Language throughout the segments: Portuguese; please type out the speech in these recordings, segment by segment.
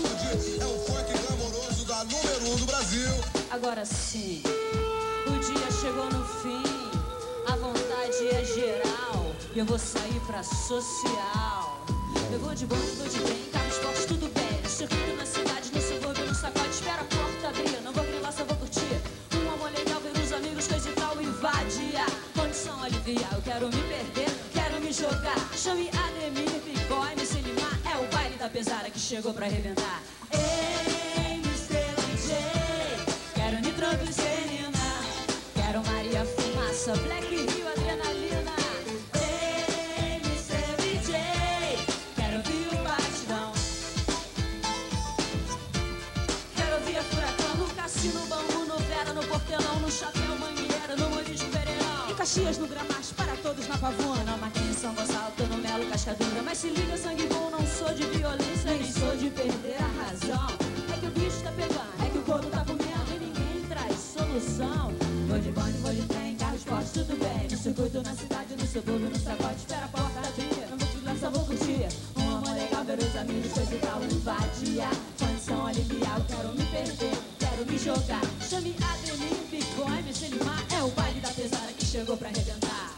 sacudir. É o funk glamouroso da número 1 do Brasil. Agora sim, o dia chegou no fim. A vontade é geral e eu vou sair pra social. Eu vou de bonde, vou de trem, carros fortes, tudo bem. No circuito, na cidade, no subúrbio, no sacode. Espera a porta abrir, não vou grilar, só vou curtir. Um amor legal, ver os amigos, coisa e tal, invadir. Condição aliviar, eu quero me perder, quero me jogar. Chame Ademir, Big Boy, me Limar. É o baile da pesada que chegou pra arrebentar. Ei, Mr. DJ, quero nitroglicerina, quero Maria Fumaça, Black Rio, adrenalina. Ei, Mr. DJ, quero ouvir o batidão, quero ouvir a Furacão, no Cassino, Bambu, no Vera, no Portelão, no Chapéu, Mangueira, no Morisco, Pereirão, em Caxias, no Gramacho, para todos na Pavuna, na Marquinhos, São Gonçalo, tô no Melo, Cascadura. Mas se liga, sangue bom, não sou de violência, nem sou de perder a razão. É que o bicho tá pegando, é que o couro tá comendo e ninguém traz solução. Vou de bonde, vou de trem, carros fortes, tudo bem. No circuito, na cidade, no subúrbio, no sacode. Espera a porta abrir, não vou te lá, só vou curtir. Um amor legal, ver os amigos, coisa e tal, invadir. Condição aliviar, eu quero me perder, quero me jogar. Chame Ademir, Big Boy, me Limar. É o baile da pesada que chegou pra arrebentar.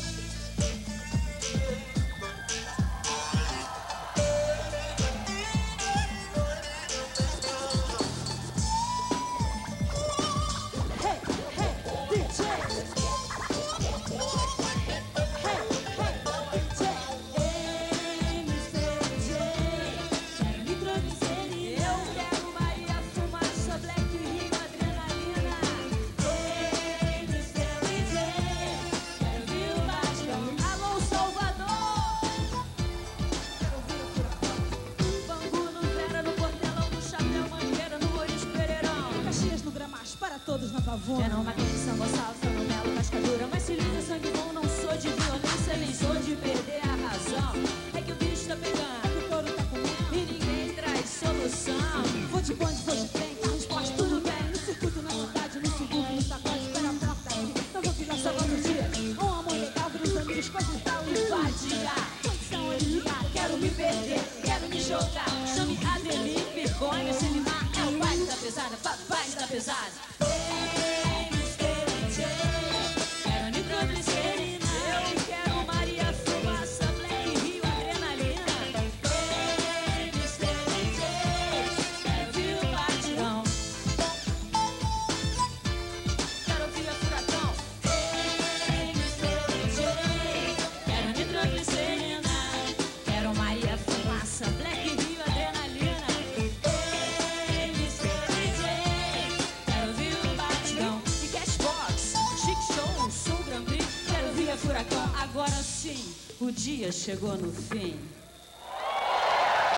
Todos na Pavuna. Eu não matei de São Gonçalo, tô no Melo, Cascadura. Mas se liga, sangue bom, não sou de violência, nem sou de perder a razão. É que o bicho tá pegando, É que o couro tá comendo e ninguém traz solução. Vou de bonde, vou de trem, carros fortes, tudo bem. No circuito, na cidade, no subúrbio, no sacode. Espera a porta aqui, não vou ficar só todo dia. Um amor legal, ver os amigos, coisa e tal, invadir. Condição aliviar, Quero me perder, quero me jogar. Chame Ademir, Big Boy, me Limar. É o baile da pesada, baile da pesada. Ei, Mr. DJ, quero nitroglicerina, eu quero Maria Fumaça, Black Rio, adrenalina. Ei, Mr. DJ, quero ouvir o batidão, quero ouvir a Furacão. Ei, Mr. DJ, quero nitroglicerina, quero Maria Fumaça, Black Rio, adrenalina. Ei, Mr. DJ, quero ouvir o batidão e Cashbox, Chic Show, Sul Grand Prix. Quero ouvir a Furacão. Agora sim, o dia chegou no fim.